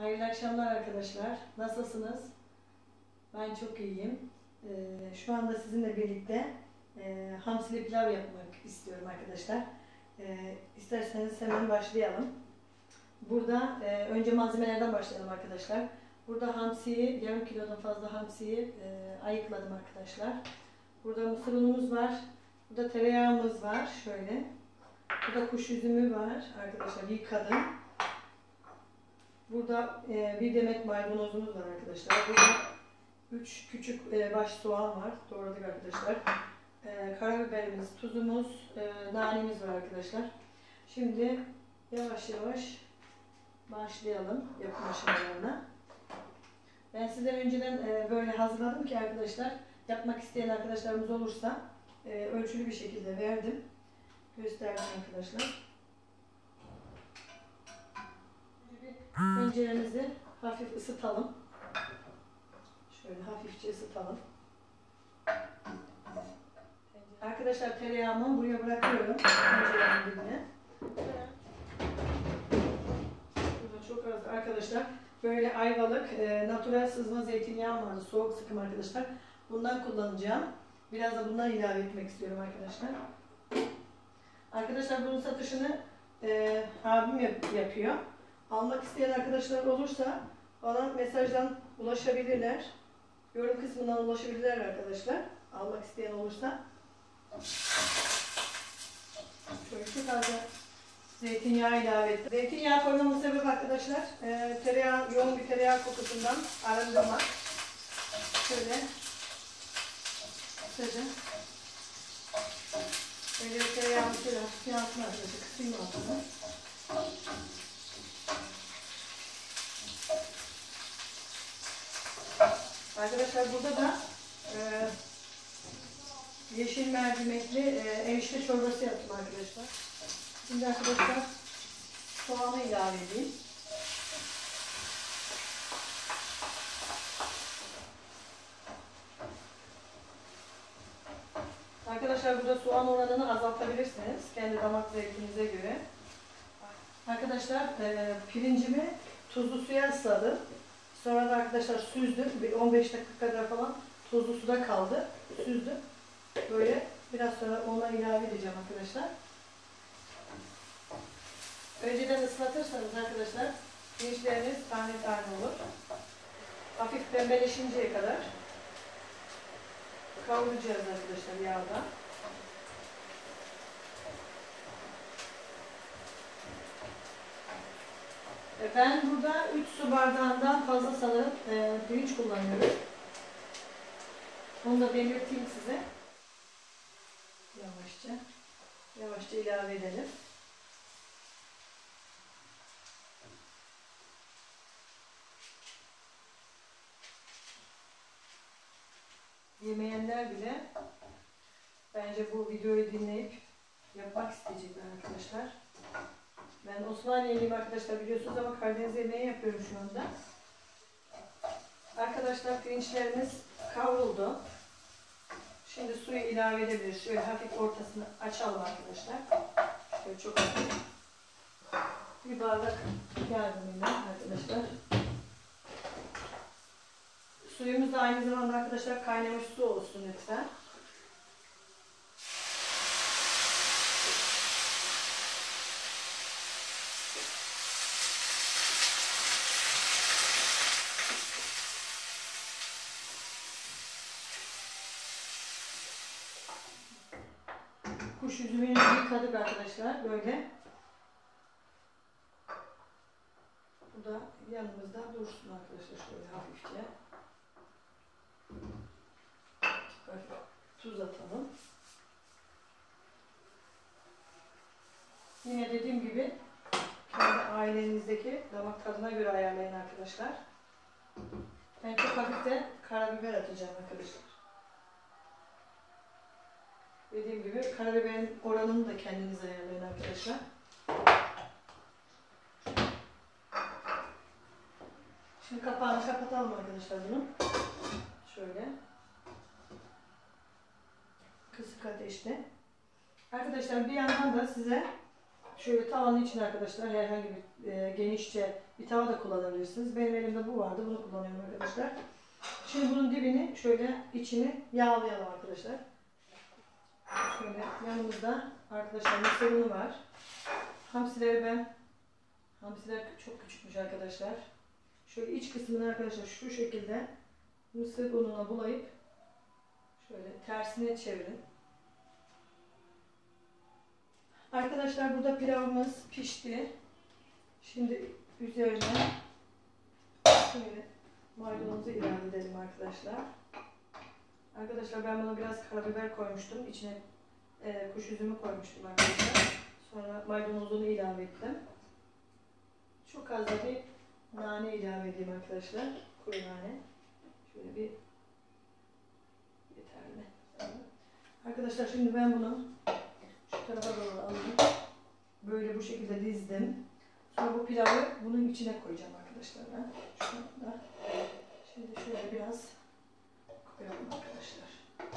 Hayırlı akşamlar arkadaşlar. Nasılsınız? Ben çok iyiyim. Şu anda sizinle birlikte hamsili pilav yapmak istiyorum arkadaşlar. İsterseniz hemen başlayalım. Burada önce malzemelerden başlayalım arkadaşlar. Burada hamsiyi, yarım kilodan fazla hamsiyi ayıkladım arkadaşlar. Burada mısır unumuz var. Burada tereyağımız var. Şöyle. Burada kuş üzümü var arkadaşlar. Yıkadım. Burada bir demet maydanozumuz var arkadaşlar. Burada 3 küçük baş soğan var. Doğradık arkadaşlar. Karabiberimiz, tuzumuz, nanemiz var arkadaşlar. Şimdi yavaş yavaş başlayalım yapım aşamalarına. Ben sizden önceden böyle hazırladım ki arkadaşlar, yapmak isteyen arkadaşlarımız olursa ölçülü bir şekilde verdim. Gösterdim arkadaşlar. Tenceremizi hafif ısıtalım. Şöyle hafifçe ısıtalım. Arkadaşlar tereyağımı buraya bırakıyorum. Tencerenin dibine. Burada çok az arkadaşlar. Böyle Ayvalık natural sızma zeytinyağım vardı. Soğuk sıkım arkadaşlar. Bundan kullanacağım. Biraz da bundan ilave etmek istiyorum arkadaşlar. Arkadaşlar bunun satışını abim yapıyor. Almak isteyen arkadaşlar olursa bana mesajdan ulaşabilirler. Yorum kısmından ulaşabilirler arkadaşlar. Almak isteyen olursa. Şöyle çok az zeytinyağı ilave ettim. Zeytinyağı koymamın sebebi arkadaşlar tereyağı, yoğun bir tereyağı kokusundan arındırmak. Şöyle kısaca böyle tereyağını şöyle hafif yansın arkadaşlar. Kısayım altını. Arkadaşlar burada da yeşil mercimekli erişte çorbası yaptım arkadaşlar. Şimdi arkadaşlar soğanı ilave edeyim. Arkadaşlar burada soğan oranını azaltabilirsiniz kendi damak zevkinize göre. Arkadaşlar pirincimi tuzlu suya ısladım. Sonra da arkadaşlar süzdüm. Bir 15 dakika kadar falan tuzlu suda kaldı. Süzdüm. Böyle biraz sonra ona ilave edeceğim arkadaşlar. Önceden ıslatırsanız arkadaşlar pirinçleriniz tane tane olur. Hafif pembeleşinceye kadar kavuracağız arkadaşlar yağda. Ben burada 3 su bardağından fazla sanırım pirinç kullanıyorum. Onu da belirteyim size. Yavaşça ilave edelim. Yemeyenler bile bence bu videoyu dinleyip yapmak isteyecekler arkadaşlar. Ben Osmaniyeliyim arkadaşlar biliyorsunuz ama Karadeniz yemeği yapıyorum şu anda. Arkadaşlar pirinçlerimiz kavruldu. Şimdi suyu ilave edebiliriz. Şöyle hafif ortasını açalım arkadaşlar. Şöyle çok hafif. Bir bardak yardımıyla arkadaşlar. Suyumuz da aynı zamanda arkadaşlar kaynamış su olsun lütfen. Kuş üzümünü yıkadık arkadaşlar böyle. Bu da yanımızda dursun arkadaşlar şöyle hafifçe. Tuz atalım. Yine dediğim gibi kendi ailenizdeki damak tadına göre ayarlayın arkadaşlar. Ben çok hafif de karabiber atacağım arkadaşlar. Dediğim gibi karabiberin oranını da kendiniz ayarlayın arkadaşlar. Şimdi kapağını kapatalım arkadaşlar bunu. Şöyle. Kısık ateşte. Arkadaşlar bir yandan da size Şöyle tavanın içine arkadaşlar herhangi bir genişçe bir tava da kullanabilirsiniz. Benim elimde bu vardı. Bunu kullanıyorum arkadaşlar. Şimdi bunun dibini şöyle içini yağlayalım arkadaşlar. Şöyle yanımızda arkadaşlar mısır unu var. Hamsiler çok küçükmüş arkadaşlar. Şöyle iç kısmını arkadaşlar şu şekilde mısır ununa bulayıp şöyle tersine çevirin. Arkadaşlar burada pilavımız pişti. Şimdi üzerine şöyle maydanozu ilave edelim arkadaşlar. Arkadaşlar ben buna biraz karabiber koymuştum. İçine kuş üzümü koymuştum arkadaşlar. Sonra maydanozunu ilave ettim. Çok az da bir nane ilave edeyim arkadaşlar. Kuru nane. Şöyle bir yeterli. Arkadaşlar şimdi ben bunu şu tarafa doğru alayım. Böyle bu şekilde dizdim. Sonra bu pilavı bunun içine koyacağım arkadaşlar ben. Şu anda. Şimdi şöyle biraz koyalım arkadaşlar.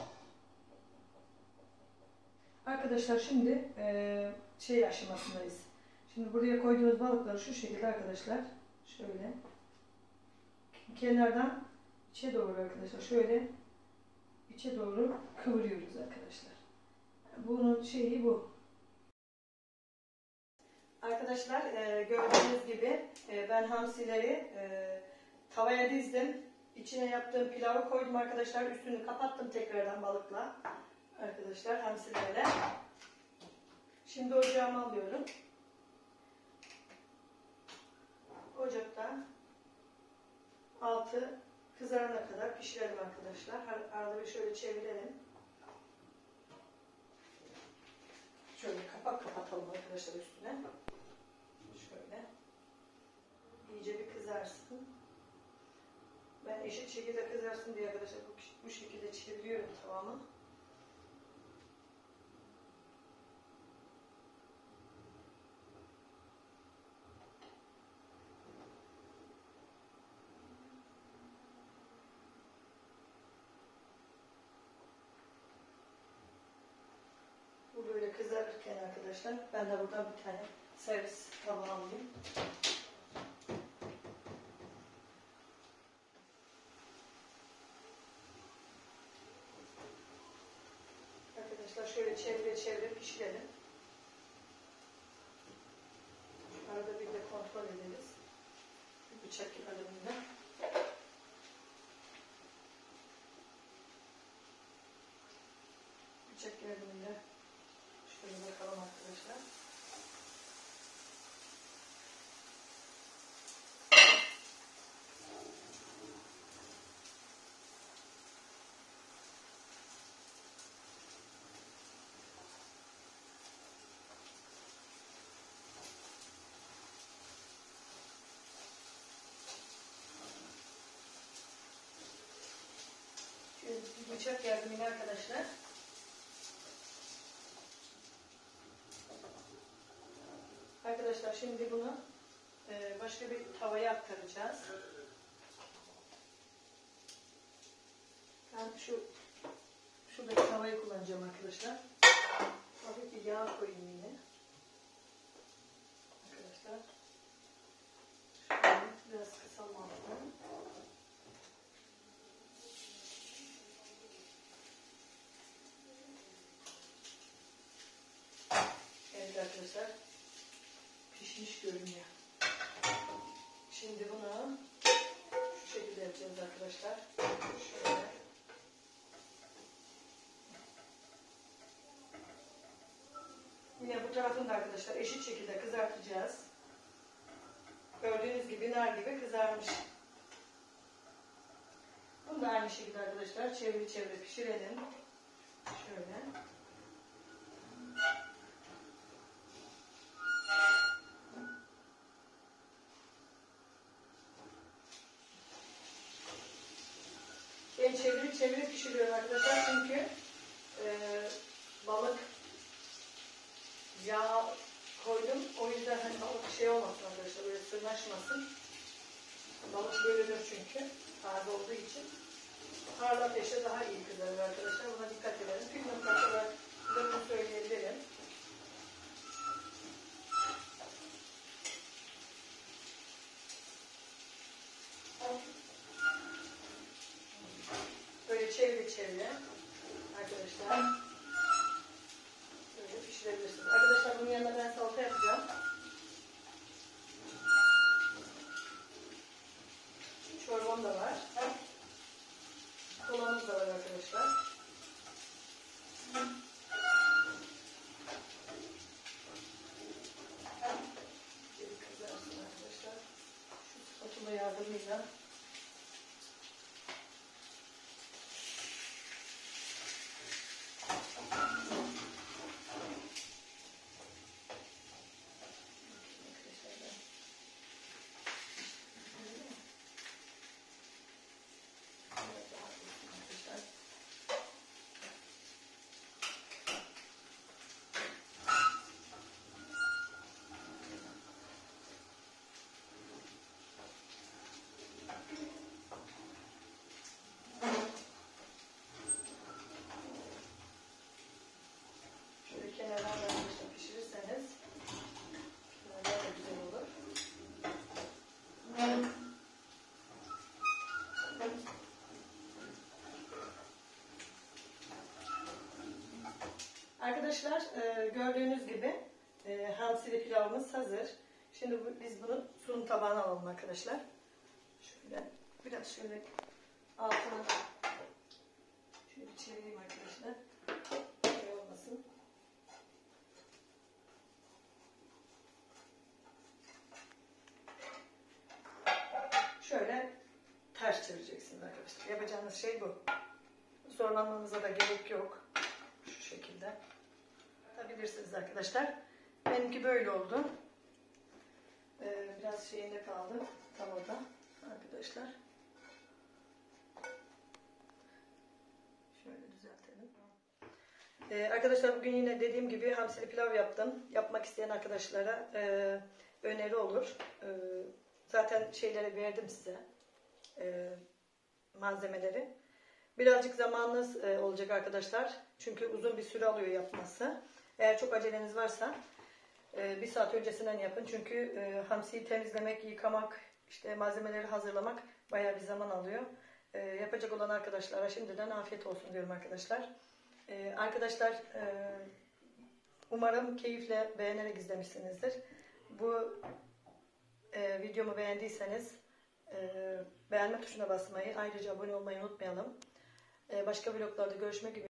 Arkadaşlar şimdi şey aşamasındayız. Şimdi buraya koyduğumuz balıkları şu şekilde arkadaşlar şöyle kenardan içe doğru arkadaşlar şöyle içe doğru kıvırıyoruz arkadaşlar. Bunun şeyi bu. Arkadaşlar gördüğünüz gibi ben hamsileri tavaya dizdim. İçine yaptığım pilavı koydum arkadaşlar. Üstünü kapattım tekrardan balıkla. Arkadaşlar hamsilerle. Şimdi ocağıma alıyorum. Ocakta altı kızarana kadar pişirelim arkadaşlar. Arada bir şöyle çevirelim. Şöyle kapak kapatalım arkadaşlar üstüne. Şöyle. İyice bir kızarsın. Ben eşit şekilde kızarsın diye arkadaşlar bu şekilde çeviriyorum tavamı. Bu böyle kızarırken arkadaşlar ben de buradan bir tane servis tabağı alayım. Arkadaşlar şöyle çevire çevire pişirelim. Arada bir de kontrol ederiz. Bir bıçak yardımıyla. Bıçak yardımıyla şöyle bakalım arkadaşlar. Şöyle bir bıçak yardımıyla arkadaşlar. Arkadaşlar şimdi bunu başka bir tavaya aktaracağız. Ben şuradaki tavayı kullanacağım arkadaşlar. Hafif bir yağ koyayım yine. Arkadaşlar. Şöyle biraz kısalım altından. Evet arkadaşlar. Pişmiş görünüyor. Şimdi bunu şu şekilde yapacağız arkadaşlar. Şöyle. Yine bu tarafını da arkadaşlar eşit şekilde kızartacağız. Gördüğünüz gibi nar gibi kızarmış. Bunu da aynı şekilde arkadaşlar çevire çevire pişirelim. Şöyle. Ben çevirip çevirip pişiriyorum arkadaşlar çünkü balık yağ koydum. O yüzden hani balık şey olmasın arkadaşlar, böyle sırnaşmasın. Balık bölünür çünkü taze olduğu için. Harlı ateşte daha iyi kızarır arkadaşlar. Buna dikkat edelim. Püf noktası olarak bunu söyleyebilirim. spatula yardımıyla şöyle kenardan pişirirseniz kenarlar da güzel olur. Arkadaşlar gördüğünüz gibi hamsili pilavımız hazır. Şimdi biz bunu sunum tabağına alalım arkadaşlar. Şöyle biraz şöyle altına şöyle çevireyim arkadaşlar. Şey olmasın. Şöyle ters çevireceksiniz arkadaşlar. Yapacağınız şey bu. Zorlanmanıza da gerek yok. Şu şekilde. Atabilirsiniz arkadaşlar. Benimki böyle oldu. Biraz şeyinde kaldı tavada arkadaşlar. Şöyle düzeltelim. Arkadaşlar bugün yine dediğim gibi hamsili pilav yaptım. Yapmak isteyen arkadaşlara öneri olur. Zaten şeyleri verdim size. Malzemeleri. Birazcık zamanınız olacak arkadaşlar. Çünkü uzun bir süre alıyor yapması. Eğer çok aceleniz varsa bir saat öncesinden yapın. Çünkü hamsiyi temizlemek, yıkamak, işte malzemeleri hazırlamak bayağı bir zaman alıyor. Yapacak olan arkadaşlara şimdiden afiyet olsun diyorum arkadaşlar. Arkadaşlar umarım keyifle beğenerek izlemişsinizdir. Bu videomu beğendiyseniz beğenme tuşuna basmayı, ayrıca abone olmayı unutmayalım. Başka vloglarda görüşmek üzere.